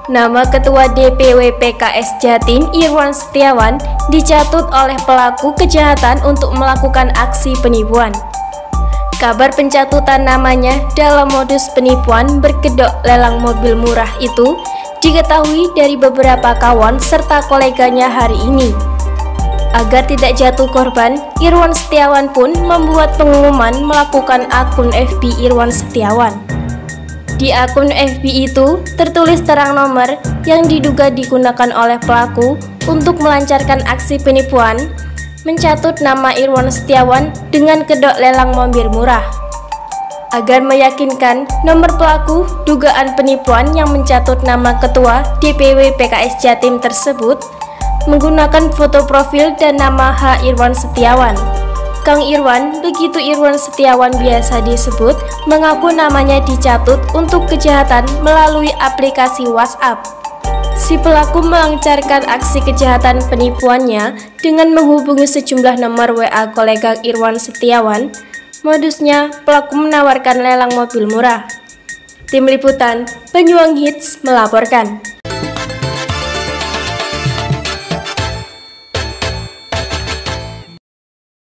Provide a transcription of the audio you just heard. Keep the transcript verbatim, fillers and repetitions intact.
Nama Ketua D P W P K S Jatim Irwan Setiawan dicatut oleh pelaku kejahatan untuk melakukan aksi penipuan. Kabar pencatutan namanya dalam modus penipuan berkedok lelang mobil murah itu diketahui dari beberapa kawan serta koleganya hari ini. Agar tidak jatuh korban, Irwan Setiawan pun membuat pengumuman melakukan akun F B Irwan Setiawan. Di akun F B itu tertulis terang nomor yang diduga digunakan oleh pelaku untuk melancarkan aksi penipuan, mencatut nama Irwan Setiawan dengan kedok lelang mobil murah. Agar meyakinkan nomor pelaku dugaan penipuan yang mencatut nama Ketua D P W P K S Jatim tersebut menggunakan foto profil dan nama H. Irwan Setiawan. Kang Irwan, begitu Irwan Setiawan biasa disebut, mengaku namanya dicatut untuk kejahatan melalui aplikasi WhatsApp. Si pelaku melancarkan aksi kejahatan penipuannya dengan menghubungi sejumlah nomor W A kolega Irwan Setiawan. Modusnya, pelaku menawarkan lelang mobil murah. Tim Liputan, Penyuang Hits melaporkan.